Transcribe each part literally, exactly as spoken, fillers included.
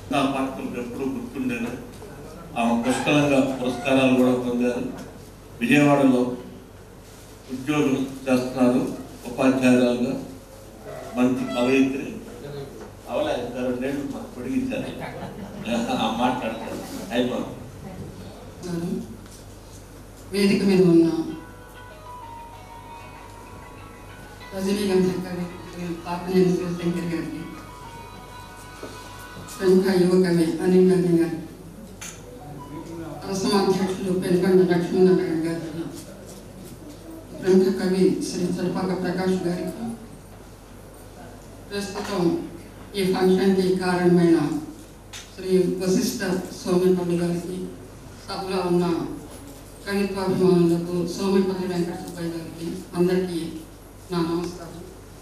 నా పాత్రలకు ఎప్పుడూ గుర్తుండేది. ఆమె పుష్కలంగా పురస్కారాలు కూడా పొందారు. విజయవాడలో ఉద్యోగం చేస్తున్నారు ఉపాధ్యాయురాలుగా. మంచి కవయిత్రి. అవలా రెండేళ్ళు మాకు పొడిగించారు మాట్లాడతారు. అయిపో వేదిక మీద ఉన్న రజనీకాంత్ గారి పాపనేని శివశంకర్ గారికి, ప్రముఖ యువ కవి అనిల్ గాంధీ గారికి, అసమాధ్యక్షులు పెనుగొండ లక్ష్మీనారాయణ గారికి, ప్రముఖ కవి శ్రీ చలపాక ప్రకాష్ గారికి, ప్రస్తుతం ఈ ఫంక్షన్కి కారణమైన శ్రీ వశిష్ఠ సోమపల్లి గారికి, సభలో ఉన్న కవిత్వాభిమానులకు, సోమపల్లి వెంకట సుబ్బయ్య గారికి అందరికీ నా నమస్కారం.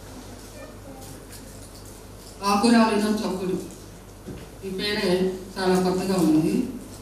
ఆకురాలిన చప్పుడు ఈ పేరే చాలా కొత్తగా ఉంది.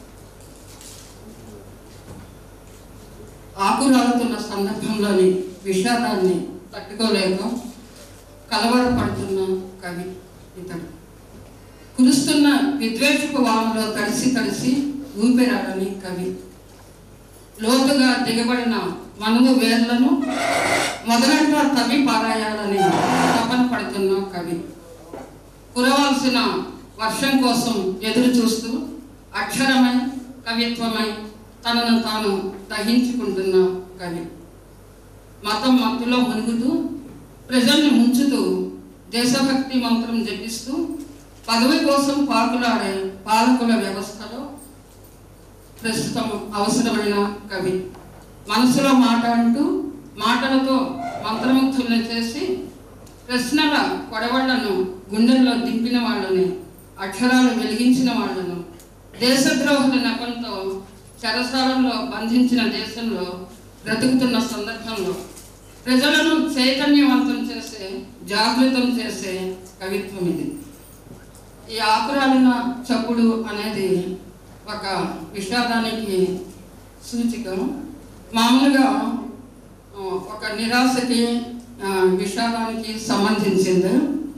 ఆకురాలుతున్న సందర్భంలోని విషాదాన్ని తట్టుకోలేక కలవరపడుతున్న కవి ఇతడు. కురుస్తున్న విద్వేషపు వానలో తడిసి తడిసి ఊపిరాడని కవి. లోతుగా దిగబడిన మనువు వేర్లను మొదలంటా తవ్వి పారాయాలని తపన పడుతున్న కవి. కురవాల్సిన వర్షం కోసం ఎదురు చూస్తూ అక్షరమై కవిత్వమై తనను తాను దహించుకుంటున్న కవి. మతం మత్తులో మునుగుతూ ప్రజల్ని ముంచుతూ దేశభక్తి మంత్రం జపిస్తూ పదవి కోసం పాకులాడే పాలకుల వ్యవస్థలో ప్రస్తుతం అవసరమైన కవి. మనసులో మాట అంటూ మాటలతో మంత్రముగ్ధులను చేసి ప్రశ్నల కొడవళ్లను గుండెల్లో దింపిన వాళ్ళని, అక్షరాలు వెలిగించిన వాళ్ళను, దేశద్రోహుల నెపంతో చెరసాలలో బంధించిన దేశంలో బ్రతుకుతున్న సందర్భంలో ప్రజలను చైతన్యవంతం చేసే, జాగృతం చేసే కవిత్వం ఇది. ఈ ఆకురాలిన చప్పుడు అనేది ఒక విషాదానికి సూచిక. మామూలుగా ఒక నిరాశకి విషాదానికి సంబంధించింది.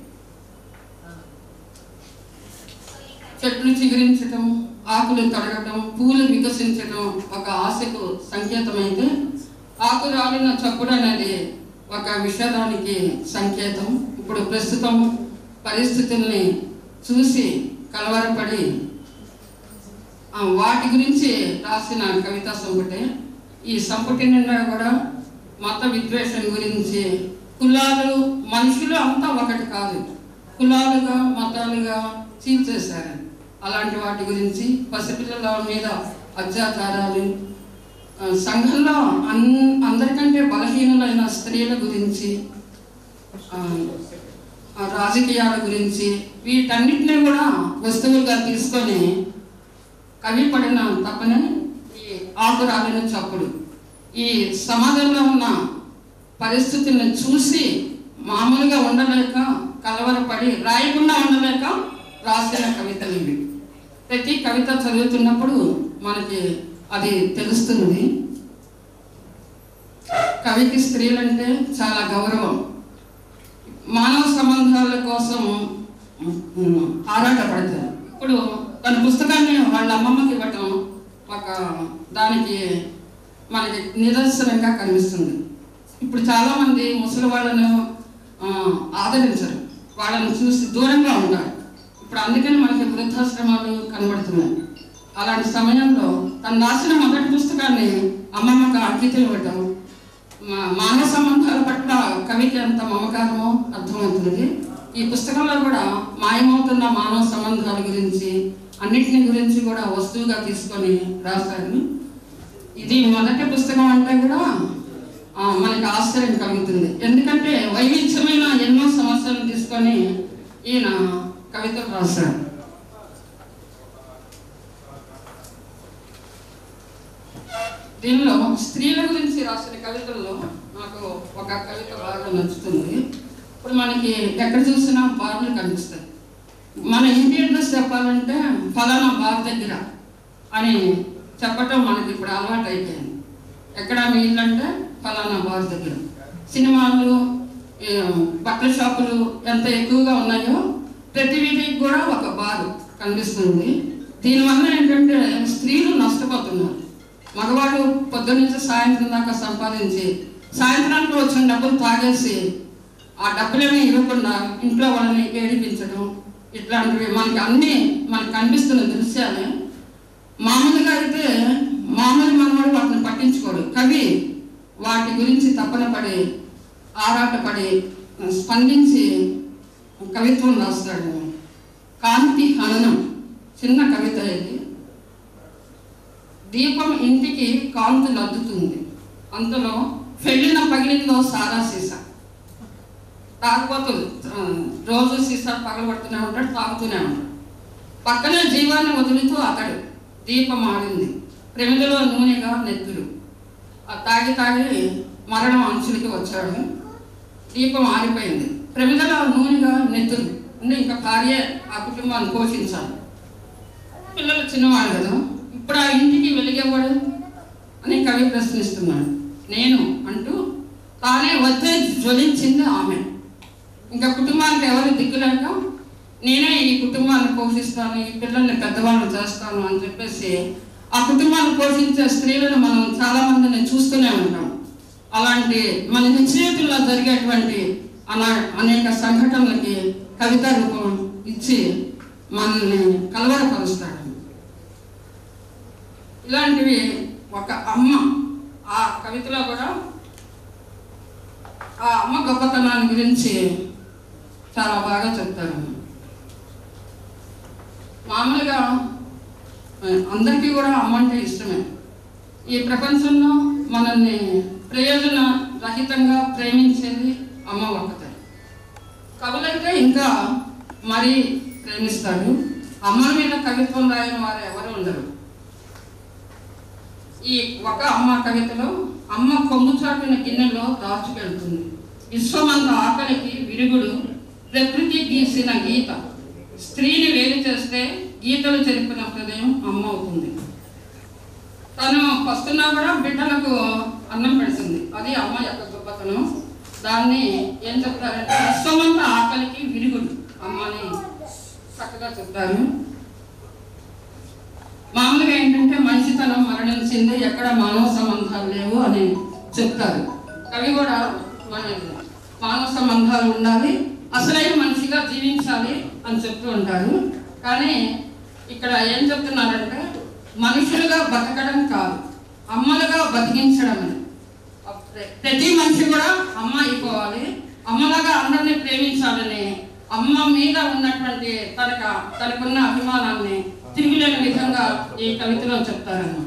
చెట్లు చిగురించటం, ఆకులు తొడగటం, పూలు వికసించటం ఒక ఆశకు సంకేతమైతే, ఆకు రాలిన చప్పుడు అనేది ఒక విషాదానికి సంకేతం. ఇప్పుడు ప్రస్తుతం పరిస్థితుల్ని చూసి కలవరపడి వాటి గురించి రాసిన కవితా సంపుటే. ఈ సంపుటి నిండా కూడా మత విద్వేషం గురించి, కులాలు మనుషులు అంతా ఒకటి కాదు, కులాలుగా మతాలుగా చీల్చేశారు. అలాంటి వాటి గురించి, పసిపిల్లల మీద అత్యాచారాలు, సంఘంలో అన్ అందరికంటే బలహీనులైన స్త్రీల గురించి, రాజకీయాల గురించి, వీటన్నిటినీ కూడా వస్తువులుగా తీసుకొని కవి పడిన తప్పని ఈ ఆకురాలిన చప్పుడు. ఈ సమాజంలో ఉన్న పరిస్థితులను చూసి మామూలుగా ఉండలేక, కలవరపడి రాయకుండా ఉండలేక రాసిన కవితలు ఇవి. ప్రతి కవిత చదువుతున్నప్పుడు మనకి అది తెలుస్తుంది. కవికి స్త్రీలంటే చాలా గౌరవం. మానవ సంబంధాల కోసం ఆరాటపడతారు. ఇప్పుడు తన పుస్తకాన్ని వాళ్ళ అమ్మమ్మకి ఇవ్వటం ఒక దానికి మనకి నిదర్శనంగా కనిపిస్తుంది. ఇప్పుడు చాలామంది ముసలి వాళ్ళను ఆదరించరు, వాళ్ళని చూసి దూరంగా ఉంటారు. ఇప్పుడు అందుకని మనకి వృద్ధాశ్రమాలు కనబడుతున్నాయి. అలాంటి సమయంలో తను రాసిన మొదటి పుస్తకాన్ని అమ్మమ్మకు అంకితం ఇవ్వటం, మానవ సంబంధాల పట్ల కవికి ఎంత మమకారమో అర్థమవుతుంది. ఈ పుస్తకంలో కూడా మాయమవుతున్న మానవ సంబంధాల గురించి, అన్నిటిని గురించి కూడా వస్తువుగా తీసుకొని రాశారు. ఇది మొదటి పుస్తకం అంటే కూడా మనకి ఆశ్చర్యం కలుగుతుంది. ఎందుకంటే వైవిధ్యమైన ఎన్నో సమస్యలను తీసుకొని ఈయన కవితలు రాశారు. దీనిలో స్త్రీల గురించి రాసిన కవితల్లో నాకు ఒక కవిత బాగా నచ్చుతుంది. ఇప్పుడు మనకి ఎక్కడ చూసినా బార్లు కనిపిస్తాయి. మన ఇంటి అడ్రస్ చెప్పాలంటే ఫలానా బార్ దగ్గర అని చెప్పటం మనకి ఇప్పుడు అలవాటు అయిపోయింది. ఎక్కడ మీ ఇల్లు అంటే ఫలానా బార్ దగ్గర. సినిమాలు, బట్టల షాపులు ఎంత ఎక్కువగా ఉన్నాయో ప్రతి వీధికి కూడా ఒక బారు, కనిపిస్తుంది. దీనివల్ల ఏంటంటే స్త్రీలు నష్టపోతున్నారు. మగవాడు పొద్దున్న నుంచి సాయంత్రం దాకా సంపాదించి సాయంత్రానికి వచ్చిన డబ్బులు తాగేసి ఆ డబ్బులేమీ ఇవ్వకుండా ఇంట్లో వాళ్ళని ఏడిపించడం, ఇట్లాంటివి మనకి అన్నీ మనకు కనిపిస్తున్న దృశ్యాలే. మామూలుగా అయితే మామూలు మనవాడు వాటిని పట్టించుకోడు. కవి వాటి గురించి తపన పడి ఆరాటపడి స్పందించి కవిత్వం రాస్తాడు. కాంతి హననం చిన్న కవిత ఇది. దీపం ఇంటికి కాంతులు అద్దుతుంది, అంతలో పెళ్ళిన పగిలిందో సాదా సీసా. తాగుబోతులు రోజు సీసా పగలబడుతూనే ఉంటాడు, తాగుతూనే ఉంటాడు. పక్కనే జీవాన్ని వదులుతూ అతడు దీపం ఆడింది, ప్రమిదలో నూనెగా నెత్తురు. ఆ తాగి తాగి మరణం అంచులకి వచ్చాడు. దీపం ఆరిపోయింది, ప్రమిదలో నూనెగా నెత్తురు. అంటే ఇంకా భార్య ఆ కుటుంబాన్ని పోషించాలి. పిల్లలు చిన్నవాడు కదా, ఇప్పుడు ఆ ఇంటికి వెలిగేవాడు అని కవి ప్రశ్నిస్తున్నాడు. నేను అంటూ తానే వచ్చే జ్వలించింది ఆమె. ఇంకా కుటుంబానికి ఎవరు దిక్కులేక నేనే ఈ కుటుంబాన్ని పోషిస్తాను, ఈ పిల్లల్ని పెద్దవాళ్ళు చేస్తాను అని చెప్పేసి ఆ కుటుంబాన్ని పోషించే స్త్రీలను మనం చాలా మందిని చూస్తూనే ఉంటాం. అలాంటి మన నిశ్చయితుల్లో జరిగేటువంటి అలా అనేక సంఘటనలకి కవిత రూపం ఇచ్చి మనల్ని కలవరపరుస్తాడు. ఇలాంటివి ఒక అమ్మ ఆ కవితలో కూడా ఆ అమ్మ గొప్పతనాన్ని గురించి చాలా బాగా చెప్తారు. మామూలుగా అందరికీ కూడా అమ్మ అంటే ఇష్టమే. ఈ ప్రపంచంలో మనల్ని ప్రయోజన రహితంగా ప్రేమించేది అమ్మ ఒక్కతే. కవులైతే ఇంకా మరీ ప్రేమిస్తారు. అమ్మ మీద కవిత్వం రాయని వారు ఎవరు ఉండరు. ఈ ఒక అమ్మ కవితలో అమ్మ కొమ్ము చాటున గిన్నెలో దాచుకెళ్తుంది. విశ్వమంత ఆకలికి విరుగుడు ప్రకృతి గీసిన గీత. స్త్రీని వేరు చేస్తే గీతలు చెరిపిన హృదయం అమ్మ అవుతుంది. తను వస్తున్నా కూడా బిడ్డలకు అన్నం పెడుతుంది. అది అమ్మ యొక్క గొప్పతనం. దాన్ని ఏం చెప్తారంటే విశ్వమంత ఆకలికి విరుగుడు అమ్మని చక్కగా చెప్తారు. మామూలుగా ఏంటంటే మనిషితనం మరణించింది, ఎక్కడ మానవ సంబంధాలు లేవు అని చెప్తారు. కవి కూడా మన మానవ సంబంధాలు ఉండాలి, అసలైన మనిషిగా జీవించాలి అని చెప్తూ ఉంటారు. కానీ ఇక్కడ ఏం చెప్తున్నారంటే మనుషులుగా బతకడం కాదు, అమ్మలుగా బతికించడం అని. ప్రతి మనిషి కూడా అమ్మ అయిపోవాలి, అమ్మలాగా అందరినీ ప్రేమించాలని అమ్మ మీద ఉన్నటువంటి తనక తనకున్న అభిమానాన్ని తిరిగిలేని విధంగా ఈ కవితలో చెప్తారన్న.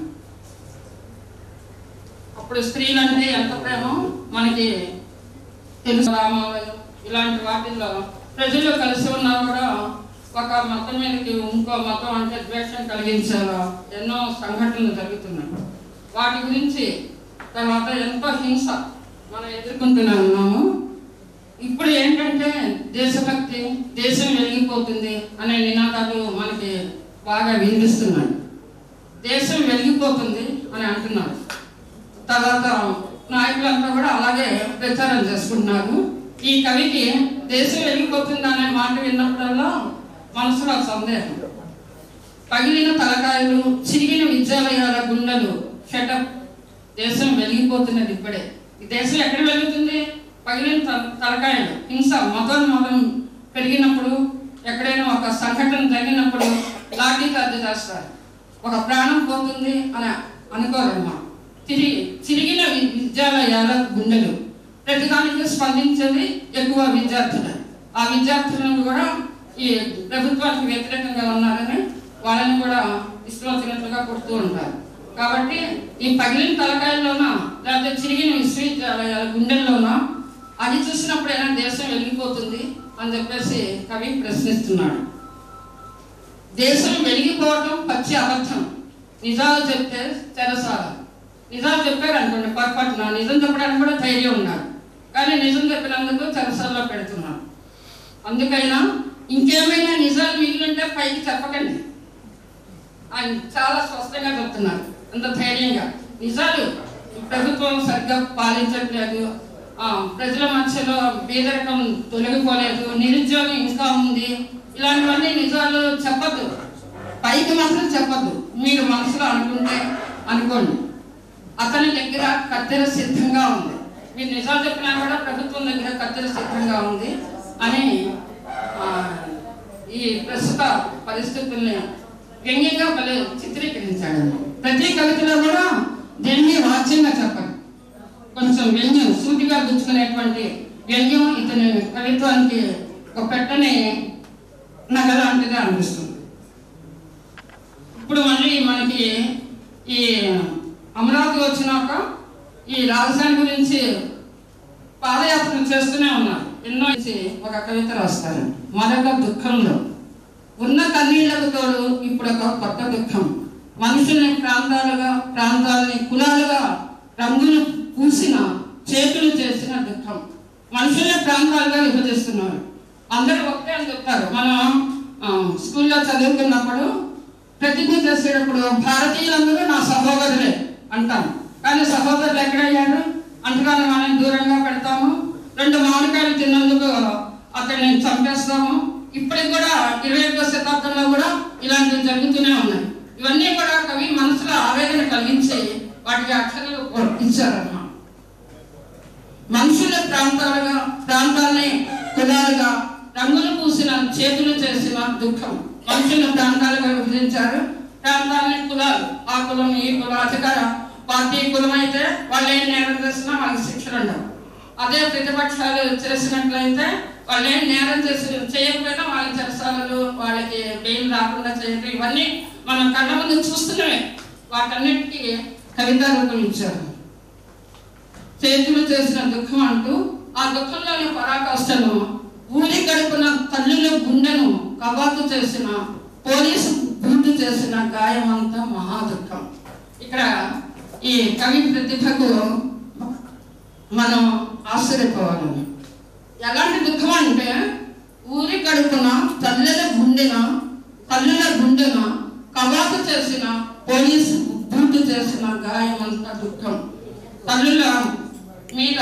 అప్పుడు స్త్రీలంటే ఎంత ప్రేమో మనకి తెలుసు. రామాలయం ఇలాంటి వాటిల్లో ప్రజలు కలిసి ఉన్నా కూడా ఒక మతం మీదకి ఇంకో మతం అంటే ద్వేషం కలిగించేలా ఎన్నో సంఘటనలు జరుగుతున్నాయి. వాటి గురించి తర్వాత ఎంతో హింస మనం ఎదుర్కొంటూనే ఉన్నాము. ఇప్పుడు ఏంటంటే దేశభక్తి, దేశం వెలిగిపోతుంది అనే నినాదాలు మనకి బాగా వినిపిస్తున్నాయి. దేశం వెలిగిపోతుంది అని అంటున్నారు. తర్వాత నాయకులంతా కూడా అలాగే ప్రచారం చేసుకుంటున్నారు. ఈ కవికి దేశం వెలిగిపోతుంది అనే మాట విన్నప్పుడల్లా మనసులో సందేహం. పగిలిన తలకాయలు, చిరిగిన విద్యాలయాల గుండెలు, షటప్, దేశం వెలిగిపోతున్నది ఇప్పుడే. ఈ దేశం ఎక్కడ వెలుగుతుంది? పగిలిన తలకాయలు, హింస, మతోన్మాదం పెరిగినప్పుడు, ఎక్కడైనా ఒక సంఘటన జరిగినప్పుడు లాఠీ చార్జ్ చేస్తారు. ఒక ప్రాణం పోతుంది అని అనుకోరమ్మా. తిరిగి చిరిగిన విద్యాలయాల గుండెలు, ప్రతిదానికి స్పందించేది ఎక్కువ విద్యార్థులు. ఆ విద్యార్థులను కూడా ఈ ప్రభుత్వానికి వ్యతిరేకంగా ఉన్నారని వాళ్ళని కూడా ఇష్టం వచ్చినట్లుగా కొడుతూ ఉంటారు. కాబట్టి ఈ పగిలిన తలకాయల్లోనా లేకపోతే చిరిగిన విశ్వవిద్యాలయాల గుండెల్లోనా అది చూసినప్పుడైనా దేశం వెలిగిపోతుంది అని చెప్పేసి కవి ప్రశ్నిస్తున్నాడు. దేశం వెలిగిపోవటం పచ్చి అబద్ధం, నిజాలు చెప్తే చెరసాల. నిజాలు చెప్పారు అనుకోండి పొరపాటున, నిజం చెప్పడానికి కూడా ధైర్యం ఉండాలి. కానీ నిజం చెప్పినందుకు చెరసాల్లో పెడుతున్నారు. అందుకైనా ఇంకేమైనా నిజాలు మిగిలింటే పైకి చెప్పకండి ఆయన చాలా స్పష్టంగా చెప్తున్నారు. అంత ధైర్యంగా నిజాలు ప్రభుత్వం సరిగ్గా పాలించట్లేదు, ప్రజల మధ్యలో పేదరికం తొలగిపోలేదు, నిరుద్యోగం ఇంకా ఉంది, ఇలాంటివన్నీ నిజాలు చెప్పద్దు. పైకి మాత్రం చెప్పద్దు, మీరు మనసులో అనుకుంటే అనుకోండి. అతని దగ్గర కత్తెర సిద్ధంగా ఉంది, మీరు నిజాలు చెప్పినా కూడా ప్రభుత్వం దగ్గర కత్తెర సిద్ధంగా ఉంది అని ఈ ప్రస్తుత పరిస్థితుల్ని వ్యంగ్యంగా భలే చిత్రీకరించాడు. ప్రతి కవితలో కూడా దేన్ని వాచ్యంగా చెప్పాలి, కొంచెం వ్యంగ్యం సూటిగా గుచ్చుకునేటువంటి వ్యంగ్యం ఇతని కవిత్వానికి ఒక పెట్టని నగ లాంటిగా అనిపిస్తుంది. ఇప్పుడు మళ్ళీ మనకి ఈ అమరావతి వచ్చినాక ఈ రాజధాని గురించి పాదయాత్ర చేస్తూనే ఉన్నారు. ఎన్నో ఒక కవిత రాస్తారు, మరొక దుఃఖంలో ఉన్న కన్నీళ్లకు తోడు ఇప్పుడు ఒక కొత్త దుఃఖం, మనుషుల్ని ప్రాంతాలుగా ప్రాంతాలని కులాలుగా రంగులు పూసిన చేతులు చేసిన దుఃఖం. మనుషుల్ని ప్రాంతాలుగా విభజిస్తున్నారు, అందరూ ఒకటే అని చెప్తారు. మనం స్కూల్లో చదువుకున్నప్పుడు ప్రతిజ్ఞ చేసేటప్పుడు భారతీయులందరూ నా సహోదరులే అంటాం, కానీ సహోదరులు ఎక్కడయ్యారు? అంటరాని వాళ్ళని దూరంగా పెడతాము, రెండు మామిడికాయలు తిన్నందుకు అతన్ని చంపేస్తాము. ఇప్పటికి కూడా ఇరవై ఒకటో శతాబ్దంలో కూడా ఇలాంటివి జరుగుతూనే ఉన్నాయి. ఇవన్నీ కూడా కవి మనసులో ఆవేదన కలిగించి వాటికి అక్షరాలు ఇచ్చారన్నమాట. మనుషుల ప్రాంతాలుగా ప్రాంతాలని కులాలుగా రంగులు పూసిన చేతులు చేసిన దుఃఖం. మనుషుల ప్రాంతాలుగా విభజించారు, ప్రాంతాలని కులాలు, ఆ కులం ఈ కులం, అధికార పార్టీ కులం అయితే వాళ్ళు ఏం నేరం చేసినా వాళ్ళకి శిక్షలు ఉండవు. అదే ప్రతిపక్షాలు చేసినట్లయితే వాళ్ళు ఏం నేరం చేసి చేయకపోయినా వాళ్ళకి చెరసాలలు, వాళ్ళకి బెయిల్ రాకుండా చేయడం, ఇవన్నీ మనం కళ్ళ ముందు చూస్తున్నామే. వాటన్నిటికీ కవితా రూపం ఇచ్చారు. చేతులు చేసిన దుఃఖం అంటూ ఆ దుఃఖంలోని పరాకాష్ఠను ఊరి గడుపున తల్లుల గుండెను కబాతు చేసిన పోలీసు బూటు చేసిన గాయమంతా మహా దుఃఖం. ఇక్కడ ఈ కవి ప్రతిభకు మనం ఆశ్చర్యపోవాలని. ఎలాంటి దుఃఖం అంటే ఊరి గడుపున తల్లుల గుండెన తల్లుల గుండెన కబాతు చేసిన పోలీసు బూటు చేసిన గాయమంతా దుఃఖం. తల్లుల మీద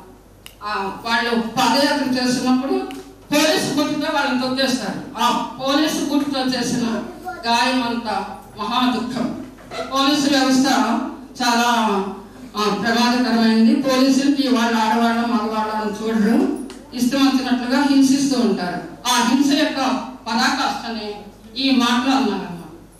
వాళ్ళు పాదయాత్ర చేస్తున్నప్పుడు పోలీసు బుట్టుతో వాళ్ళని తొక్కేస్తారు. ఆ పోలీసు బుట్టుతో చేసిన గాయం అంతా మహా దుఃఖం. పోలీసు వ్యవస్థ చాలా ప్రమాదకరమైంది. పోలీసులకి వాళ్ళు ఆడవాళ్ళ మగవాళ్ళని చూడరు, ఇష్టం వచ్చినట్లుగా హింసిస్తూ ఉంటారు. ఆ హింస యొక్క పరాకాష్ఠని ఈ మాటలు అన్నారన్నమాట.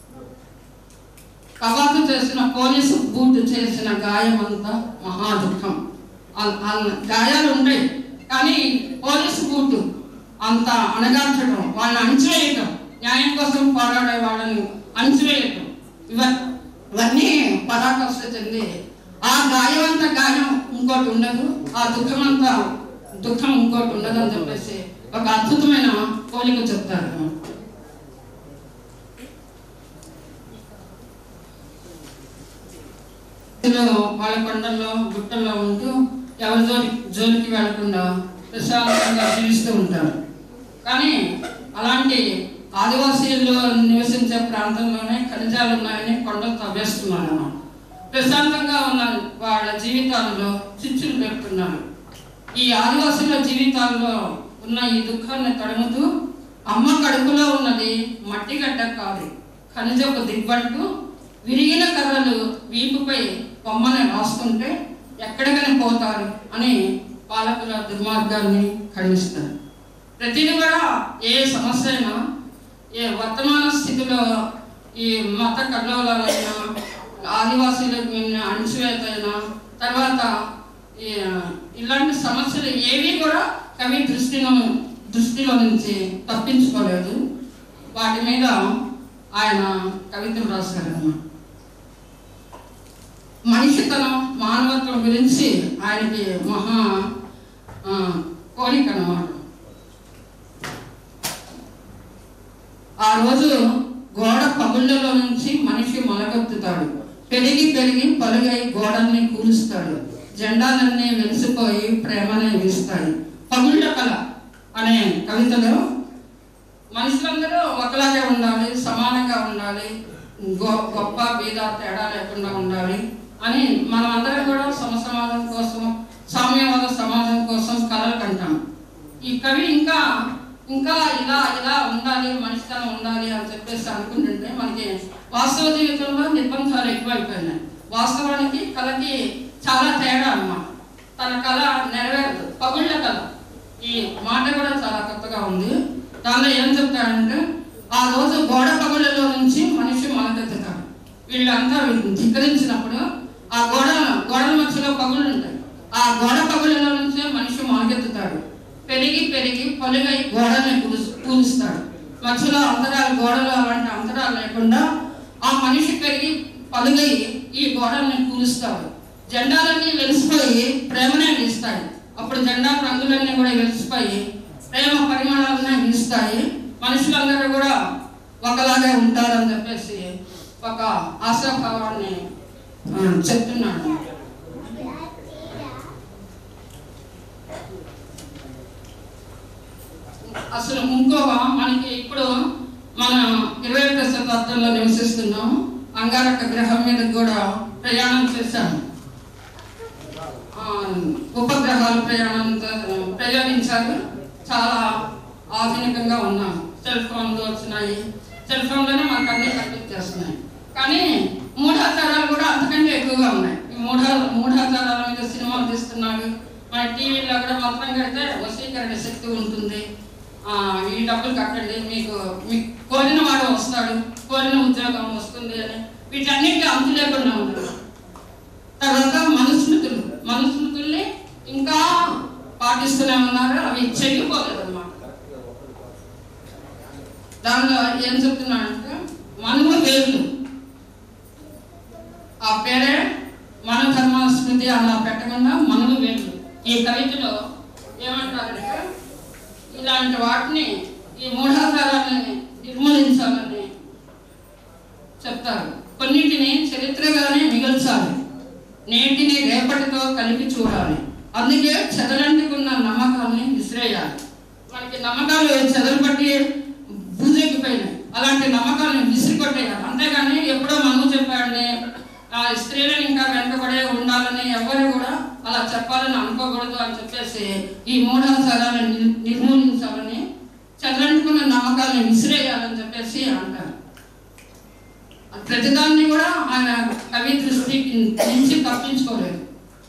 కవాతు చేసిన పోలీసు బూటు చేసిన గాయం అంతా మహా దుఃఖం. గాయాలు ఉంటాయి, కానీ పోలీసు బూటు అంత అణగార్చడం, వాళ్ళని అణిచివేయటం, న్యాయం కోసం పోరాడే వాళ్ళని అణిచివేయటం, ఇవ ఇవన్నీ పరాకాష్ఠ చెంది ఆ గాయం అంత గాయం ఇంకోటి ఉండదు, ఆ దుఃఖం అంతా దుఃఖం ఇంకోటి ఉండదు అని చెప్పేసి ఒక అద్భుతమైన పోలిక చెప్తారు. వాళ్ళ కొండల్లో గుట్టల్లో ఉంటూ ఎవరి జోలి జోలికి వెళ్లకుండా ప్రశాంతంగా జీవిస్తూ ఉంటారు. కానీ అలాంటి ఆదివాసీల్లో నివసించే ప్రాంతంలోనే ఖనిజాలు ఉన్నాయని కొండలు తవ్వేస్తున్నారు అన్నమాట. ప్రశాంతంగా ఉన్న వాళ్ళ జీవితాల్లో చిచ్చులు పెడుతున్నారు. ఈ ఆదివాసుల జీవితాల్లో ఉన్న ఈ దుఃఖాన్ని తడుముతూ అమ్మ కడుపులో ఉన్నది మట్టిగడ్డ కాదు, ఖనిజపు దిగ్బంటూ విరిగిన కర్రలు వీపుపై కొమ్మని రాసుకుంటే ఎక్కడికని పోతారు అని పాలకుల దుర్మార్గాన్ని ఖండిస్తారు. ప్రతిదీ కూడా ఏ సమస్య అయినా, ఏ వర్తమాన స్థితిలో ఈ మత కల్లోలాలైనా, ఆదివాసీలకు అణచివేత అయినా, తర్వాత ఇలాంటి సమస్యలు ఏవి కూడా కవి దృష్టిలో దృష్టిలో నుంచి తప్పించుకోలేదు. వాటి మీద ఆయన కవితలు రాశారన్నమాట. మనిషితనం, మానవత్వం గురించి ఆయనకి మహా కోరిక అన్నమాట. ఆ రోజు గోడ పగుళ్ళలో నుంచి మనిషి మొలకెత్తుతాడు, పెరిగి పెరిగి పలుగై గోడల్ని కూలుస్తాడు, జెండాలన్నీ వెలిసిపోయి ప్రేమనే వీస్తాడు. పగుళ్ళ కళ అనే కవితలో మనుషులందరూ ఒకలాగే ఉండాలి, సమానంగా ఉండాలి, గొ గొప్ప బీద తేడా లేకుండా ఉండాలి అని మనం అందరం కూడా సమసమాజం కోసం, సామ్యవాద సమాజం కోసం కలలు కంటాం. ఈ కవి ఇంకా ఇంకా ఇలా ఇలా ఉండాలి, మనిషితనం ఉండాలి అని చెప్పేసి అనుకుంటుంటే మనకి వాస్తవ జీవితంలో నిర్బంధాలు ఎక్కువైపోయినాయి. వాస్తవానికి కళకి చాలా తేడా అన్నమాట. తన కళ నెరవేరదు, పగుళ్ళ కళ. ఈ మాట కూడా చాలా కొత్తగా ఉంది. దానిలో ఏం చెప్తాడంటే, ఆ రోజు గోడ పగుళ్ళలో నుంచి మనిషి మొలకెత్తుతాడు. వీళ్ళంతా ధిక్కరించినప్పుడు ఆ గోడ గోడల మధ్యలో పగుళ్ళు ఉంటాయి. ఆ గోడ పగుళ్ళలో నుంచే మనిషి మొలకెత్తుతాడు. పెరిగి పెరిగి పలుగై గోడల్ని పూజిస్తాడు. మధ్యలో అంతరాలు, గోడలు అలాంటి అంతరాలు లేకుండా ఆ మనిషి పెరిగి పలుగై ఈ గోడల్ని పూజిస్తాడు. జెండాలన్నీ వెలిసిపోయి ప్రేమనే వీస్తాయి. అప్పుడు జెండా రంగులన్నీ కూడా వెలిసిపోయి ప్రేమ పరిమాణాలనే వీస్తాయి. మనుషులందరూ కూడా ఒకలాగే ఉంటారని చెప్పేసి ఒక ఆశాభావాన్ని చెప్తున్నాడు. అసలు ఇంకోగా మనకి ఇప్పుడు మన ఇరవై ఒకటో శతాబ్దంలో నివసిస్తున్నాం. అంగారక గ్రహం మీద కూడా ప్రయాణం చేశాము. ఉపగ్రహాలు ప్రయాణం ప్రయోగించారు. చాలా ఆధునికంగా ఉన్నాం. సెల్ ఫోన్లు వచ్చినాయి. సెల్ ఫోన్లోనే మనకు అన్ని కనిపించేస్తున్నాయి. కానీ మూఢాచారాలు కూడా అంతకంటే ఎక్కువగా ఉన్నాయి. ఈ మూఢా మూఢాచారాల మీద సినిమాలు తీస్తున్నాడు. మన టీవీలో కూడా మొత్తం కడితే వశీకరణ శక్తి ఉంటుంది, ఈ డబ్బులు కట్టండి, మీకు మీకు కోరిన వాడు వస్తాడు, కోరిన ఉద్యోగం వస్తుంది అని వీటన్నిటికీ అంతు లేకుండా ఉంటుంది. తర్వాత మనుస్మృతులు మనుస్మృతుల్ని ఇంకా పాటిస్తూనే ఉన్నారు. అవి చెల్లిపోలేదు అన్నమాట. దానిలో ఏం చెప్తున్నాడంటే, మనువు వేళ్ళు, ఆ పేరే మన ధర్మస్మృతి అలా పెట్టకుండా మనువు వేళ్ళు. ఈ కవితలో ఏమంటారంటే, ఇలాంటి వాటిని, ఈ మూఢాచారాన్ని నిర్మూలించాలని చెప్తారు. కొన్నిటిని చరిత్రగానే మిగల్చాలి, నేటిని రేపటితో కలిపి చూడాలి. అందుకే చెదలంటుకున్న నమ్మకాలని విసిరేయాలి. మనకి నమ్మకాలు చెదలు పట్టి బూజెక్కిపోయినాయి. అలాంటి నమ్మకాలను విసిరికొట్టేయాలి. అంతేగాని ఎప్పుడో మనము చెప్పాడని ఆ స్త్రీలను ఇంకా వెనుకబడే ఉండాలని ఎవరు కూడా అలా చెప్పాలని అనుకోకూడదు అని చెప్పేసి ఈ మూఢాచారాలను నిర్మూలించాలని, చెదలంటుకున్న నమ్మకాలను విసిరేయాలని చెప్పేసి అంటారు. ప్రతిదాన్ని కూడా ఆయన కవి దృష్టికి నుంచి తప్పించుకోలేదు.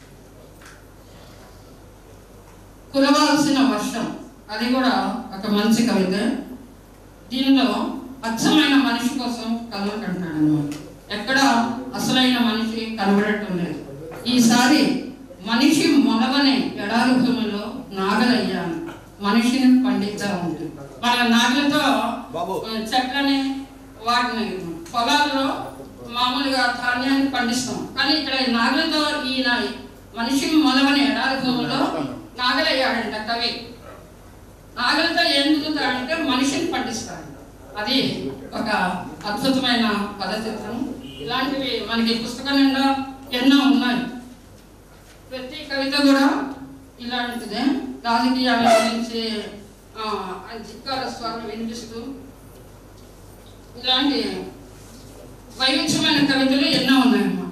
కురవాల్సిన వర్షం, అది కూడా ఒక మంచి కవిత. దీనిలో అచ్చమైన మనిషి కోసం కలలు కంటాడు అన్నమాట. ఎక్కడ అసలైన మనిషి కనబడటం లేదు. ఈసారి మనిషి మొలవనే ఎడారి భూమిలో నాగలయ్యాను, మనిషిని పండిద్దా ఉంటుంది. మన నాగలతో చెట్లని, వాటిని పొలాల్లో మామూలుగా ధాన్యాన్ని పండిస్తాం. కానీ ఇక్కడ నాగలతో ఈయన మనిషి మొలవని ఎడారి భూమిలో నాగలయ్యాడంట కవి. నాగలతో ఏం దిగుతాడంటే మనిషిని పండిస్తాడు. అది ఒక అద్భుతమైన పదచిత్రం. ఇలాంటివి మనకి పుస్తకం నిండా ఎన్నో ఉన్నాయి. ప్రతి కవిత కూడా ఇలాంటిదే. రాజకీయాల గురించి జిక్కాల స్వరం వినిపిస్తూ ఇలాంటి వైవిధ్యమైన కవితలు ఎన్నో ఉన్నాయన్నమాట.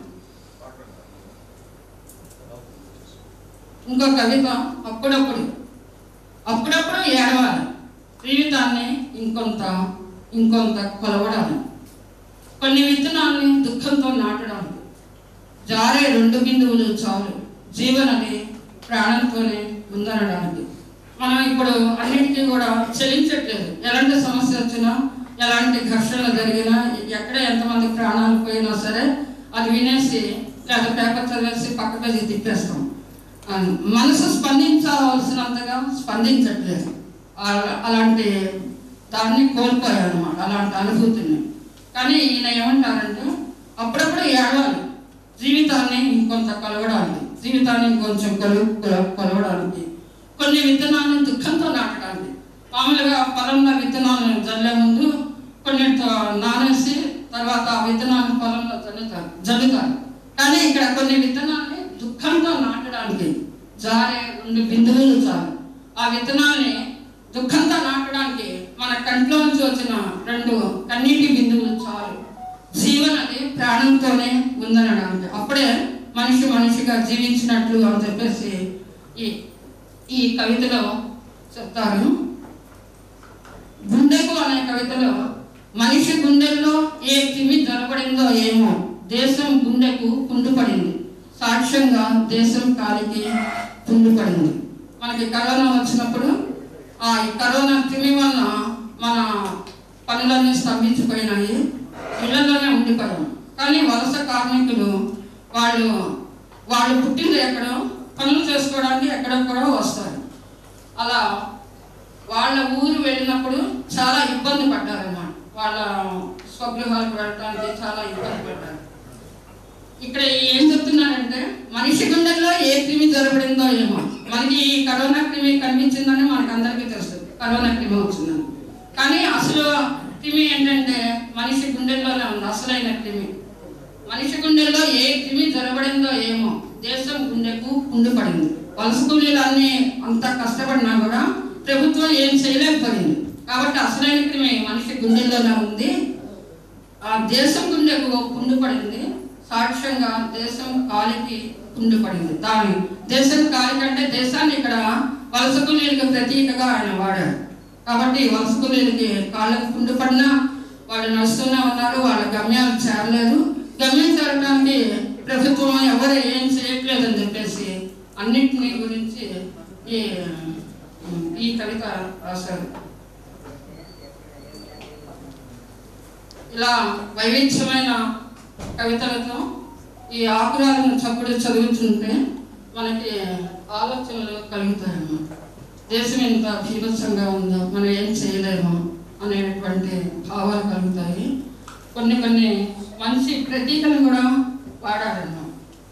ఇంకో కవిత, అప్పుడప్పుడు అప్పుడప్పుడు ఏడవాలి, జీవితాన్ని ఇంకొంత ఇంకొంత కొలవడాలి. కొన్ని విత్తనాల్ని దుఃఖంతో నాటడానికి, జారే రెండు బిందువులు చాలు జీవనది ప్రాణంతోనే ఉందనడానికి. మనం ఇప్పుడు అన్నిటికీ కూడా చెల్లించట్లేదు. ఎలాంటి సమస్య వచ్చినా, ఎలాంటి ఘర్షణలు జరిగినా, ఎక్కడ ఎంతమంది ప్రాణాలు పోయినా సరే అది వినేసి లేదా పేపర్ చదివేసి పక్క పేజీ తిప్పేస్తాం. మనసు స్పందించవలసినంతగా స్పందించట్లేదు. అలాంటి దాన్ని కోల్పోయానమాట, అలాంటి అనుభూతిని. కానీ ఈయన ఏమంటారంటే, అప్పుడప్పుడు ఏడవాలి, జీవితాన్ని ఇంకొంత కొలవడానికి, జీవితాన్ని ఇంకొంచెం కొలు కొలవడానికి, కొన్ని విత్తనాలను దుఃఖంతో నాటడానికి. మామూలుగా పొలంలో విత్తనాలను జల్లే ముందు కొన్నిటితో నానేసి తర్వాత ఆ విత్తనాలను పొలంలో జల్లుతారు జల్లుతారు కానీ ఇక్కడ కొన్ని విత్తనాల్ని దుఃఖంతో నాటడానికి జారే రెండు బిందువులు చాలు. ఆ విత్తనాల్ని దుఃఖంతో నాటడానికి మన కంట్లో నుంచి వచ్చిన రెండు కన్నీటి బిందువులు చాలు. జీవనది ప్రాణంతోనే ఉందనడానికి. అప్పుడే మనిషి మనిషిగా జీవించినట్లు అని చెప్పేసి ఈ ఈ కవితలో చెప్తారు. గుండెకు అనే కవితలో మనిషి గుండెల్లో ఏ క్రిమి జరపడిందో ఏమో దేశం గుండెకు కుండుపడింది, సాక్ష్యంగా దేశం కాలికి కుండుపడింది. మనకి కరోనా వచ్చినప్పుడు ఆ ఈ కరోనా క్రిమి వలన మన పనులన్నీ స్తంభించిపోయినాయి, ఇళ్లలోనే ఉండిపోయాం. కానీ వలస కార్మికులు వాళ్ళు వాళ్ళు పుట్టింది ఎక్కడో, పనులు చేసుకోవడానికి ఎక్కడెక్కడో వస్తారు. అలా వాళ్ళ ఊరు వెళ్ళినప్పుడు చాలా ఇబ్బంది పడ్డారన్నమాట. వాళ్ళ స్వగృహాలకు వెళ్ళడానికి చాలా ఇబ్బంది పడ్డారు. ఇక్కడ ఏం చెప్తున్నారంటే మనిషి గుండెల్లో ఏ క్రిమి జరగడిందో ఏమో. మనకి ఈ కరోనా క్రిమి కనిపించిందని మనకు అందరికీ తెలుస్తుంది, కరోనా క్రిమి వచ్చిందని. కానీ అసలు క్రిమి ఏంటంటే మనిషి గుండెల్లోనే ఉంది అసలైన క్రిమి. మనిషి గుండెల్లో ఏ క్రిమి జరగడిందో ఏమో దేశం గుండెకు కుండుపడింది. వలస కూలీలు అన్ని అంత కష్టపడినా కూడా ప్రభుత్వం ఏం చేయలేకపోయింది. కాబట్టి అసలైన క్రిమి మనిషి గుండెల్లోనే ఉంది, ఆ దేశం గుండెకు కుండుపడింది, సాక్ష్యంగా దేశం కాలికి కుండుపడింది. దాని దేశం కాలి కంటే దేశాన్ని ఇక్కడ వలస కూలీలకు ప్రతీకగా ఆయన వాడాడు. కాబట్టి వలస కూలీలకి కాళ్ళకు కుండుపడినా వాళ్ళు నడుస్తూనే ఉన్నారు, వాళ్ళ గమ్యాలు చేరలేదు. గమ్యం చేరడానికి ప్రభుత్వం ఎవరు ఏం చేయట్లేదని చెప్పేసి అన్నింటినీ గురించి ఈ ఈ కవిత రాశారు. ఇలా వైవిధ్యమైన కవితలతో ఈ ఆకురాలను చప్పుడు చదువుతుంటే మనకి ఆలోచనలు కలుగుతాయన్నమాట. దేశం ఎంత భీభత్సంగా ఉందో, మనం ఏం చేయలేము అనేటువంటి భావాలు కలుగుతాయి. కొన్ని కొన్ని మంచి ప్రతీకలు కూడా వాడారన్నమాట.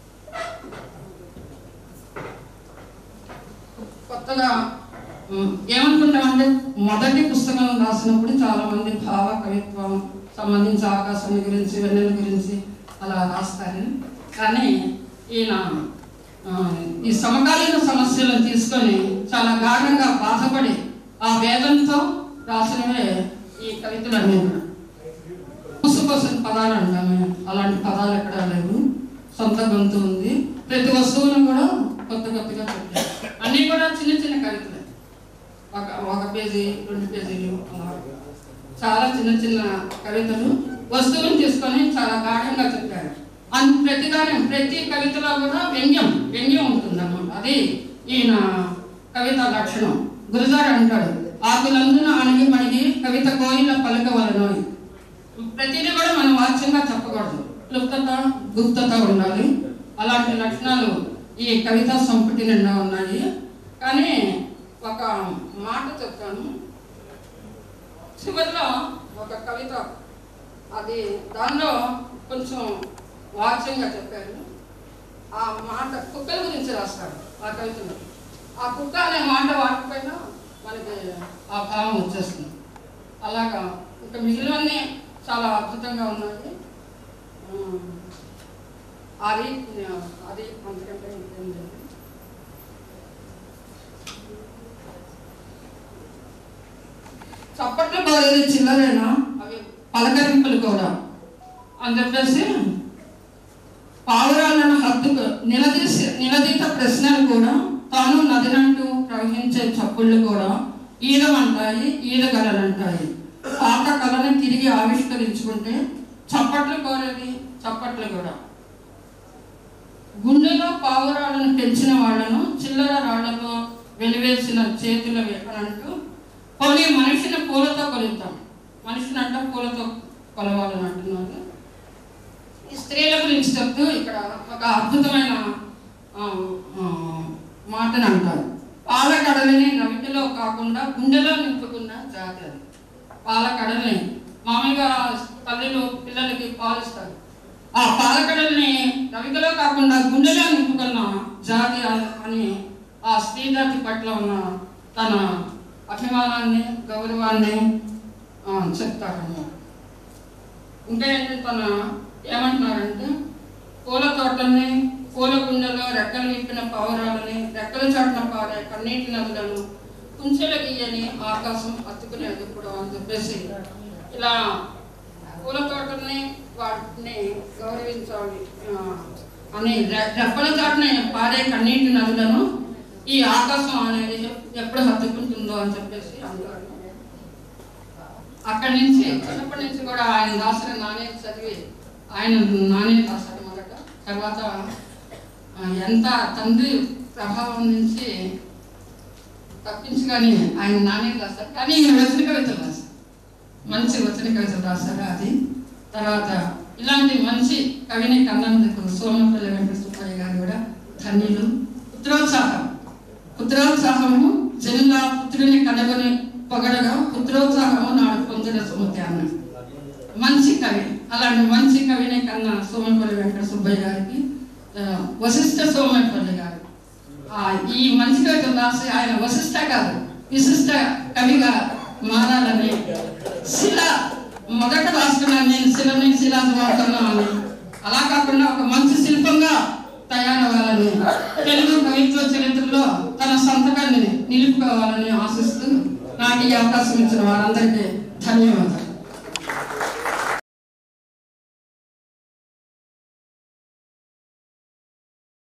కొత్తగా ఏమనుకుంటామంటే మొదటి పుస్తకం రాసినప్పుడు చాలా మంది భావ కవిత్వం సంబంధించి ఆకాశాన్ని గురించి వెన్నెల గురించి అలా రాస్తారు. కానీ ఈయన ఈ సమకాలీన సమస్యలను తీసుకొని చాలా గాఢంగా బాధపడి ఆ వేదంతో రాసినవే ఈ కవితలన్నీ. కూసుకోసిన పదాలు అంటామే, అలాంటి పదాలు ఎక్కడా లేవు. సొంత గొంతు ఉంది. ప్రతి వస్తువును కూడా కొత్త కొత్తగా పెట్టారు. అన్నీ కూడా చిన్న చిన్న కవితలే, ఒక ఒక పేజీ రెండు పేజీలు అలా చాలా చిన్న చిన్న కవితలు వస్తువులను తీసుకొని చాలా గాఢంగా చెప్పారు. అంత ప్రతిదాని ప్రతి కవితలో కూడా వ్యంగ్యం వ్యంగ్యం ఉంటుందన్నమాట. అది ఈయన కవిత లక్షణం. గురుజారు అంటాడు, ఆకులందున అణిగి మణిగి కవిత కోయిల పలకవలను. ప్రతిదీ కూడా మనం వాచ్యంగా చెప్పకూడదు, క్లుప్తత గుప్తత ఉండాలి. అలాంటి లక్షణాలు ఈ కవితా సంపుటి నిండా ఉన్నాయి. కానీ ఒక మాట చెప్తాను చివరిలో, ఒక కవిత అది దానిలో కొంచెం వాచ్యంగా చెప్పారు. ఆ మాట కుక్కల గురించి రాస్తాడు ఆ కవితలో. ఆ కుక్క అనే మాట వాటిపైన మనకి ఆ భావం వచ్చేస్తుంది. అలాగా ఇంకా మిగిలినవన్నీ చాలా అద్భుతంగా ఉన్నాయి. అది అది అంతకంటే ఇంకేం లేదు. చప్పట్లు కోరేది చిల్లరేనా, అవి పలకరింపులు కూడా అని చెప్పేసి పావురాలను హద్దుకు నిలదీసి నిలదీత ప్రశ్నలు కూడా తాను నదినంటూ ప్రవహించే చప్పుళ్ళు కూడా ఈదమంటాయి, ఈదగలనంటాయి. పాత కళను తిరిగి ఆవిష్కరించుకుంటే చప్పట్లు కోరేది చప్పట్లు కూడా. గుండెలో పావురాలను పెంచిన వాళ్లను చిల్లర రాళ్లతో వెలివేసిన చేతులవి అని అంటూ, పోనీ మనిషిని పూలతో కొలుద్దాం, మనిషిని అంటే పూలతో కొలవాలని అంటున్నారు. ఈ స్త్రీల గురించి చెప్తూ ఇక్కడ ఒక అద్భుతమైన మాటను అంటారు. పాలకడలని నవిటిలో కాకుండా గుండెలో నింపుకున్న జాతి అది. పాలకడల్ని మామూలుగా తల్లిలు పిల్లలకి పాలిస్తారు. ఆ పాలకడల్ని రవికలో కాకుండా గుండెలో నింపుకున్న జాతి అని ఆ స్త్రీ జాతి పట్ల ఉన్న తన అభిమానాన్ని గౌరవాన్ని చెప్తారన్నమాట. ఇంకా ఏంటంటే తన ఏమంటున్నారంటే, పూల తోటల్ని పూల గుండెలో రెక్కలు విప్పిన పావురాలని రెక్కల చాటున పారే కన్నీటి నదులను కుంచెల గీయని ఆకాశం అత్తుకునేది కూడా అని చెప్పేసి ఇలా పూల తోటల్ని వాటిని గౌరవించాలి అని రెక్కల చాటున పారే కన్నీటి నదులను ఈ ఆకాశం అనేది ఎప్పుడు హత్తుకుంటుందో అని చెప్పేసి అంటారు. అక్కడి నుంచి చిన్నప్పటి నుంచి కూడా ఆయన రాసిన నాణ్యత చదివి ఆయన నాణ్యత రాశారు మొదట. తర్వాత ఎంత తండ్రి ప్రభావం నుంచి తప్పించి కానీ ఆయన నాణ్యత రాశారు. కానీ ఈయన వచన కవితలు రాశారు, మంచి వచన కవితలు రాశారు. అది తర్వాత ఇలాంటి మంచి కవిని కన్నందుకు సోమపల్లి వెంకట సుబ్బయ్య గారు కూడా ధన్యులు. పుత్రోత్సాహం పుత్రోత్సాహము జనుల పుత్రుని కడగని పొగడగా పుత్రోత్సాహము నాడు పొందిన సుమతి అన్నాడు. మంచి కవి, అలాంటి మంచి కవిని కన్నా సోమపల్లి వెంకట సుబ్బయ్య గారికి వశిష్ఠ సోమపల్లి గారు ఈ మంచి కవితలు రాసి ఆయన వశిష్ఠ కాదు విశిష్ట కవిగా మారాలని, శిల మొదట రాసుకున్నాను నేను శిలని శిలా వాడుతున్నాను అని, అలా కాకుండా ఒక మంచి శిల్పంగా తయారవ్వాలని, తెలుగు కవిత్వ చరిత్రలో తన సంతకాన్ని నిలుపుకోవాలని ఆశిస్తూ నాకు ఈ అవకాశం ఇచ్చిన వారందరికీ ధన్యవాదాలు.